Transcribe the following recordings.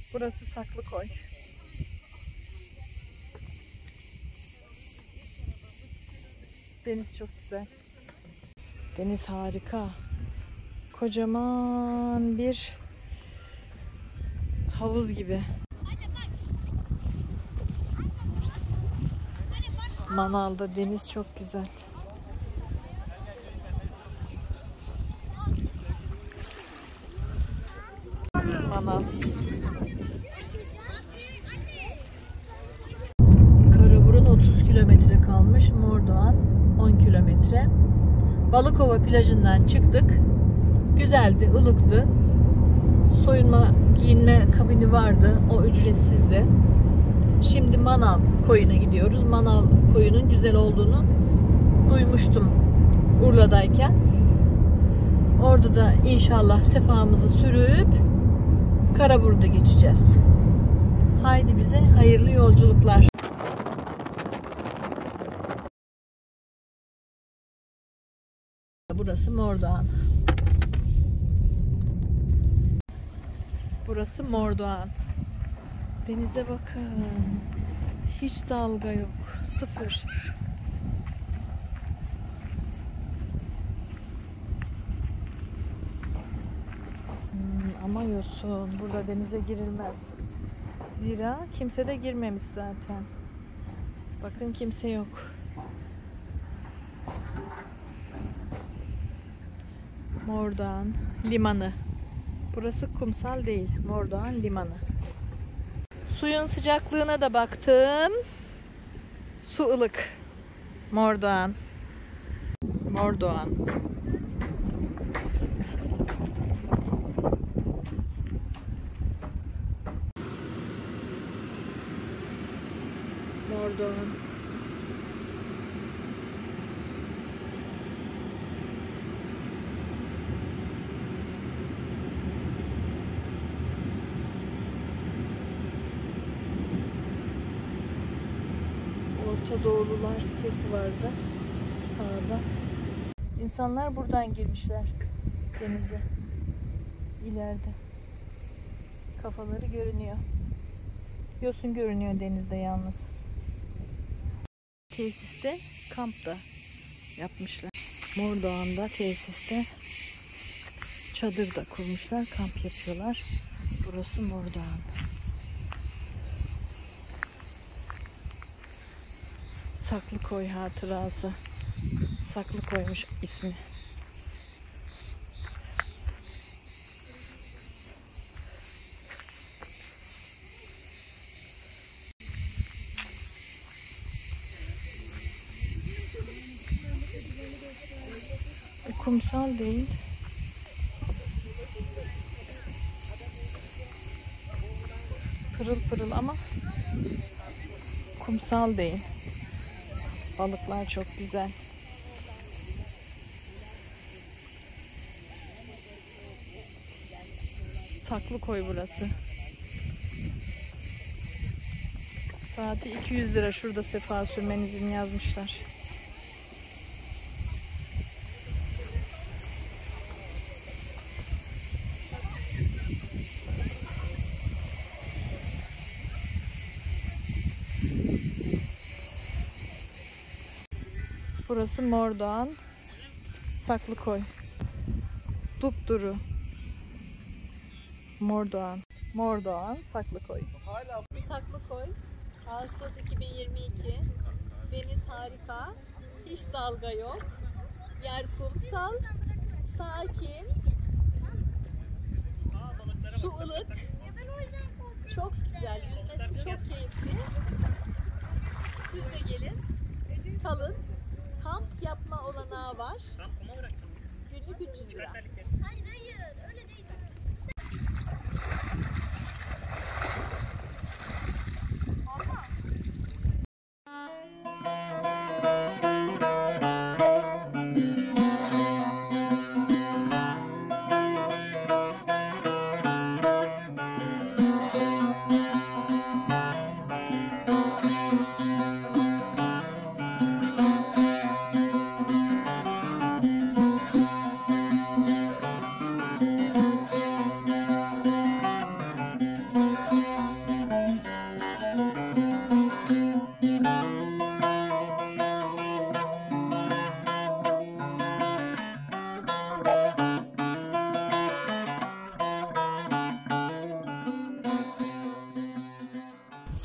Burası Saklıkoy. Deniz çok güzel. Deniz harika. Kocaman bir havuz gibi. Manal'da deniz çok güzel. Manal. Karaburun 30 kilometre kalmış. Mordoğan 10 kilometre. Balıkova plajından çıktık. Güzeldi, ılıktı. Soyunma, giyinme kabini vardı. O ücretsizdi. Şimdi Manal koyuna gidiyoruz. Manal koyunun güzel olduğunu duymuştum Urla'dayken. Orada da inşallah sefamızı sürüp Karaburun'a geçeceğiz. Haydi bize hayırlı yolculuklar. Burası Mordoğan. Burası Mordoğan. Denize bakın. Hiç dalga yok. Sıfır. Ama yosun. Burada denize girilmez. Zira kimse de girmemiş zaten. Bakın kimse yok. Mordoğan limanı. Burası kumsal değil. Mordoğan limanı. Suyun sıcaklığına da baktım. Su ılık. Mordoğan. Mordoğan. Mordoğan. Orta Doğulular sitesi vardı sağda. İnsanlar buradan girmişler denize. İleride. Kafaları görünüyor. Yosun görünüyor denizde yalnız. Tesiste kamp da yapmışlar. Mordoğan'da tesiste çadır da kurmuşlar. Kamp yapıyorlar. Burası Mordoğan. Saklıkoy hatırası. Saklıkoymuş ismi. Kumsal değil. Pırıl pırıl ama kumsal değil. Balıklar çok güzel. Saklıkoy burası. Saati 200 lira. Şurada sefa sürmenizin yazmışlar. Burası Mordoğan, Saklıkoy. Dupduru. Mordoğan. Mordoğan, Saklıkoy. Saklıkoy, Ağustos 2022. Deniz harika. Hiç dalga yok. Yer kumsal. Sakin. Su ılık. Çok güzel. Yüzmesi çok keyifli. Siz de gelin. Kalın. Kamp yapma olanağı var. Günlük 300 lira. Hayır öyle değil.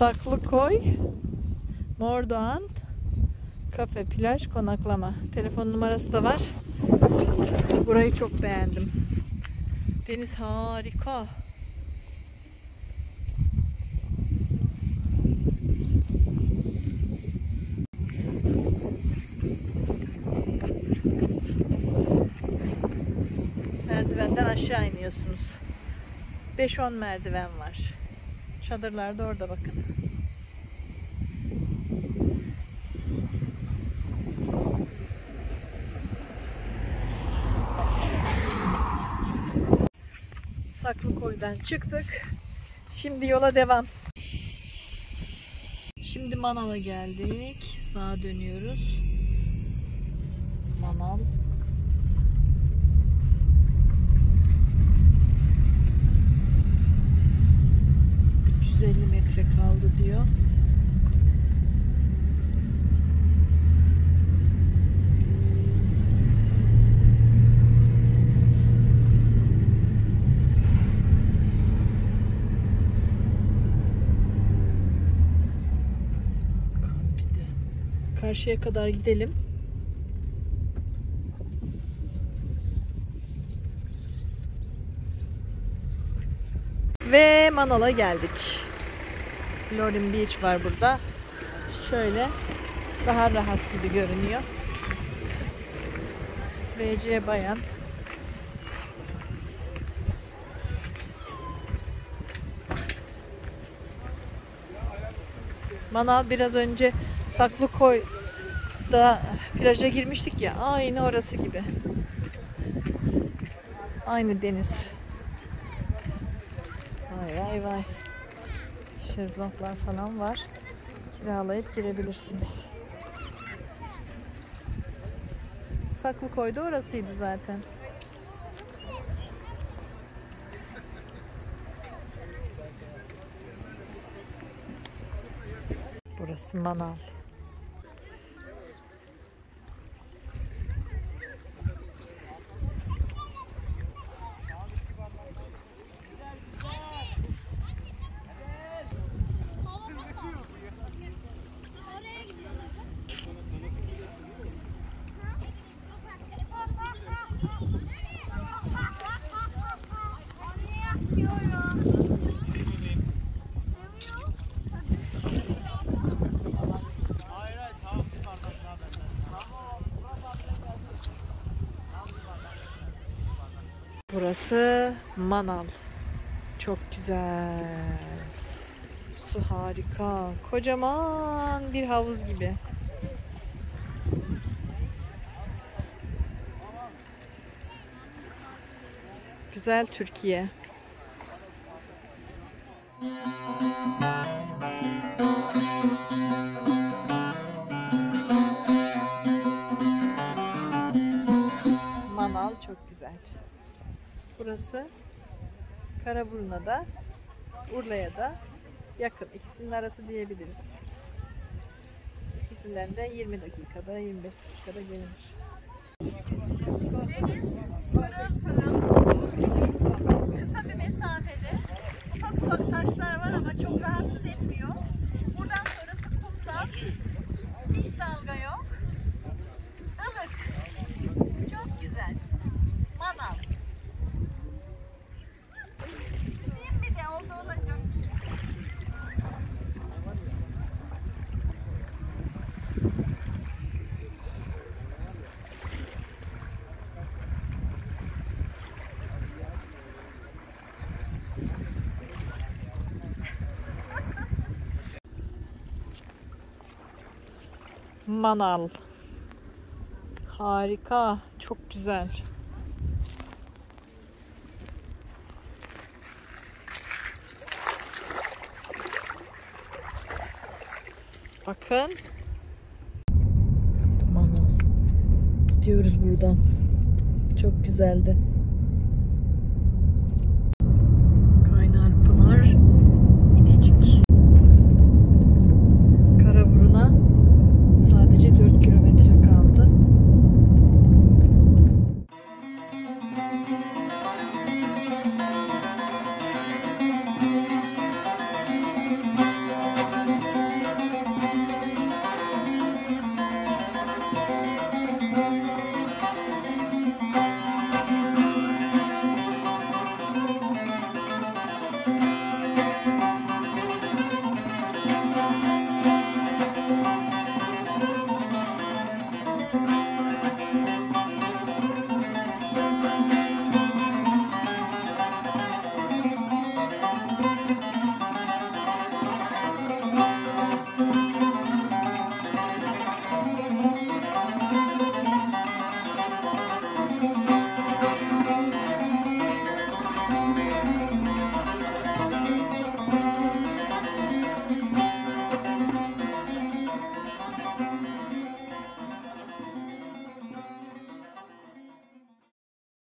Saklıkoy, Mordoğan, kafe, plaj, konaklama. Telefon numarası da var. Burayı çok beğendim. Deniz harika. Merdivenden aşağı iniyorsunuz. 5-10 merdiven var. Çadırlar da orada bakın. Saklıkoy'dan çıktık. Şimdi yola devam. Şimdi Manav'a geldik. Sağa dönüyoruz. Manav. ...350 metre kaldı diyor. Karşıya kadar gidelim. Ve Manav'a geldik. Lorin Beach var burada. Şöyle daha rahat gibi görünüyor. VC Bayan. Manav biraz önce Saklıkoy'da plaja girmiştik ya. Aynı orası gibi. Aynı deniz. Vay vay vay. Şezlonglar falan var. Kiralayıp girebilirsiniz. Saklıkoy'da orasıydı zaten. Burası Manav. Burası Manav. Çok güzel. Su harika. Kocaman bir havuz gibi. Güzel Türkiye. Manav çok güzel. Burası Karaburun'a da Urla'ya da yakın. İkisinin arası diyebiliriz. İkisinden de 20 dakikada 25 dakikada gelinir. Deniz pırıl pırıl kısa bir mesafede. Ufak ufak taşlar var ama çok rahatsız etmiyor. Buradan sonrası kumsal. Hiç dalga yok. Ilık. Çok güzel. Manav. Diyeyim bir de oldu olacak. Manav. Harika, çok güzel. Bakın. Manav. Gidiyoruz buradan. Çok güzeldi.